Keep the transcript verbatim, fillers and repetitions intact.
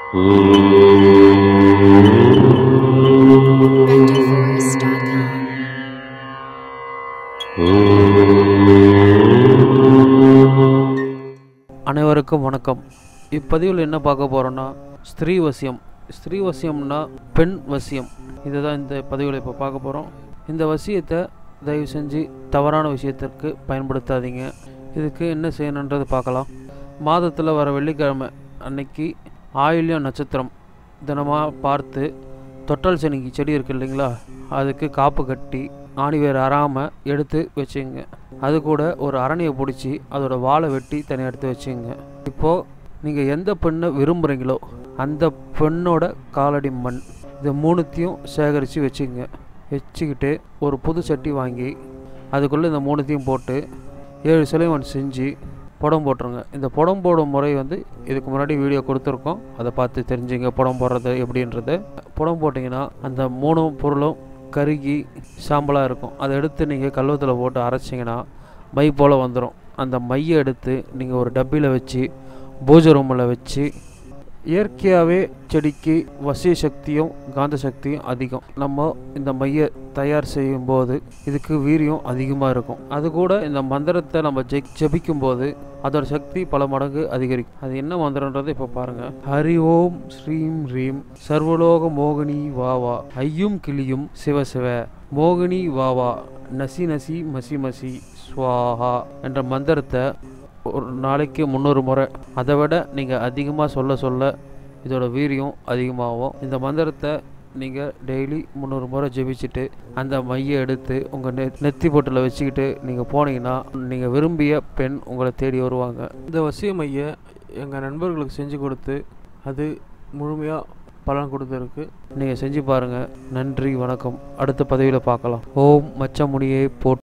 அனைவருக்கும் வணக்கம். இப்பதிவில் என்ன பார்க்க போகிறோன்னா ஸ்திரீ வசியம். ஸ்திரீ வசியம்னா பெண் வசியம். இதை தான் இந்த பதிவில் இப்போ பார்க்க போகிறோம். இந்த வசியத்தை தயவு செஞ்சு தவறான விஷயத்திற்கு பயன்படுத்தாதீங்க. இதுக்கு என்ன செய்யணுன்றது பார்க்கலாம். மாதத்தில் வர வெள்ளிக்கிழமை அன்னைக்கு ஆயில்யம் நட்சத்திரம் தினமாக பார்த்து தொட்டல் சனிக்கு செடி இருக்குது இல்லைங்களா, அதுக்கு காப்பு கட்டி ஆணி வேறு அறாமல் எடுத்து வச்சுங்க. அது கூட ஒரு அரணியை பிடிச்சி அதோட வாழை வெட்டி தனியாக எடுத்து வச்சுங்க. இப்போது நீங்கள் எந்த பெண்ணை விரும்புகிறீங்களோ அந்த பெண்ணோட காலடி மண் இது மூணுத்தையும் சேகரித்து வச்சுங்க. வச்சுக்கிட்டு ஒரு புது சட்டி வாங்கி அதுக்குள்ளே இந்த மூணுத்தையும் போட்டு ஏழு சிலைவன் செஞ்சு புடம் போட்டுருங்க. இந்த புடம் போடும் முறை வந்து இதுக்கு முன்னாடி வீடியோ கொடுத்துருக்கோம், அதை பார்த்து தெரிஞ்சுங்க புடம் போடுறது எப்படின்றது. புடம் போட்டிங்கன்னா அந்த மூணு பொருளும் கருகி சாம்பலாக இருக்கும். அதை எடுத்து நீங்கள் கல்வத்தில் போட்டு அரைச்சிங்கன்னா மை போல் வந்துடும். அந்த மையை எடுத்து நீங்கள் ஒரு டப்பியில் வச்சு பூஜை ரூமில் வச்சு, இயற்கையாகவே செடிக்கு வசிய சக்தியும் காந்த சக்தியும் அதிகம். நம்ம இந்த மையை தயார் செய்யும்போது இதுக்கு வீரியம் அதிகமாக இருக்கும். அது கூட இந்த மந்திரத்தை நம்ம ஜெ ஜபிக்கும்போது அதோட சக்தி பல மடங்கு அதிகரிக்கும். அது என்ன மந்திரன்றது இப்போ பாருங்கள். ஹரி ஓம் ஸ்ரீம் ரீம் சர்வலோக மோகினி வாவா ஐயும் கிளியும் சிவ சிவ மோகினி வாவா நசி நசி மசி மசி ஸ்வாஹா என்ற மந்திரத்தை ஒரு நாளைக்கு முந்நூறு முறை, அதை விட நீங்கள் அதிகமாக சொல்ல சொல்ல இதோட வீரியம் அதிகமாகும். இந்த மந்திரத்தை நீங்கள் டெய்லி முந்நூறு முறை ஜெபிச்சுட்டு அந்த மையை எடுத்து உங்கள் நெ நெத்தி பொட்டில் வச்சுக்கிட்டு நீங்கள் போனீங்கன்னா நீங்கள் விரும்பிய பெண் உங்களை தேடி வருவாங்க. இந்த வசிய மையை எங்கள் நண்பர்களுக்கு செஞ்சு கொடுத்து அது முழுமையாக பலன் கொடுத்துருக்கு. நீங்கள் செஞ்சு பாருங்கள். நன்றி, வணக்கம். அடுத்த பதிவில் பார்க்கலாம். ஓம் மச்சமுனியை போட்டு